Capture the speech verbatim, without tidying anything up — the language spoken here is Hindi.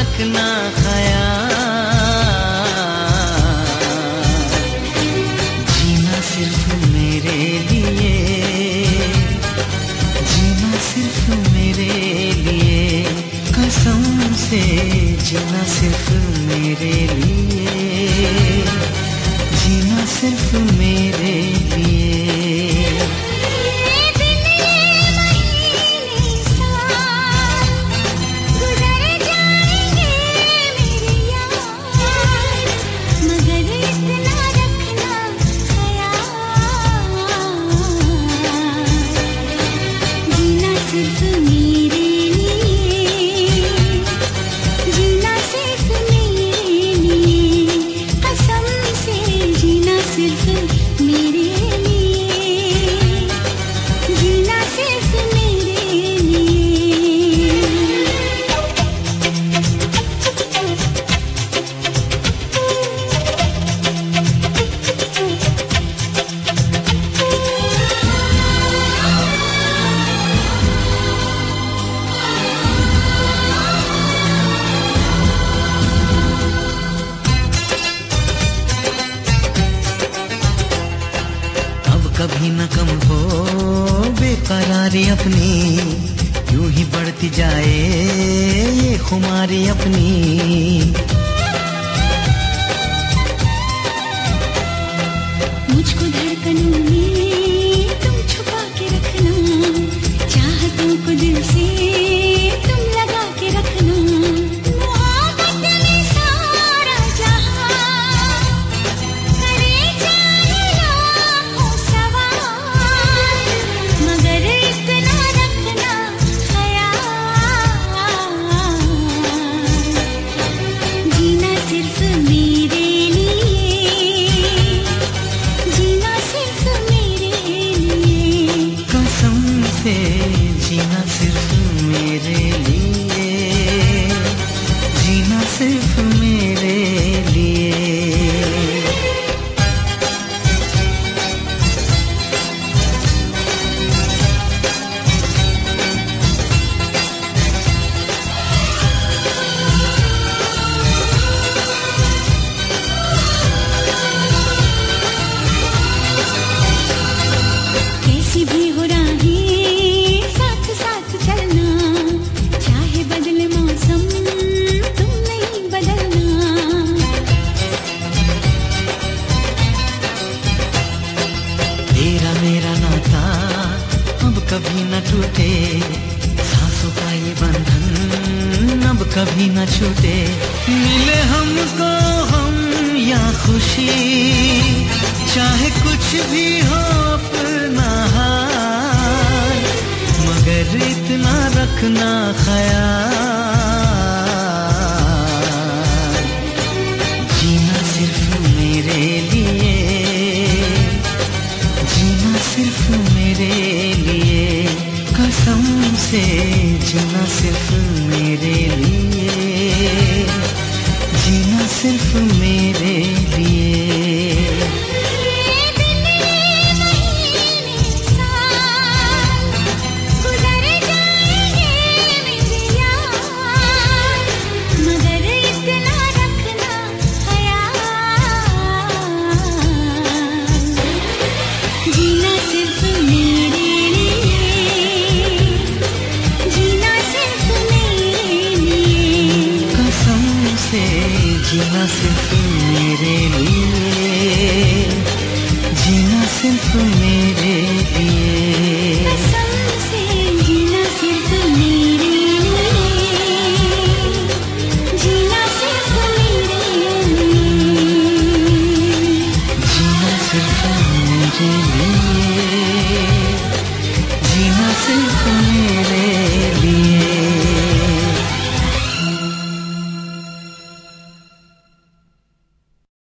रखना ख्याल, जीना सिर्फ मेरे लिए, जीना सिर्फ मेरे लिए, कसम से जीना सिर्फ मेरे लिए, जीना सिर्फ मेरे लिए। कभी न कम हो बेकरारी अपनी, यूं ही बढ़ती जाए ये खुमारी अपनी। मुझको धड़कनों में तुम छुपा के रखना, चाहतों को दिल से तुम लगा के रखना। मोहब्बत में सारा जहां करे जाए लाखों सवाल, मगर इतना रखना ख्याल, जीना सिर्फ मेरे लिए, जीना सिर्फ मेरे लिए, कसम से जीना सिर्फ मेरे लिए, जीना सिर्फ मेरे लिए। कैसी भी हो राहें साथ साथ चलना, चाहे बदले मौसम तुम नहीं बदलना। तेरा मेरा नाता अब कभी न टूटे, सांसों का ये बंधन अब कभी न छूटे। मिले हमको हम या खुशी, चाहे कुछ भी हो अपना हाल, मगर इतना रखना ख्याल, जीना सिर्फ मेरे लिए, जीना सिर्फ मेरे लिए, कसम से जीना सिर्फ मेरे लिए, जीना सिर्फ मेरे लिए। जीना सिर्फ मेरे लिए, जीना सिर्फ मेरे लिए, कसम से जीना सिर्फ मेरे लिए।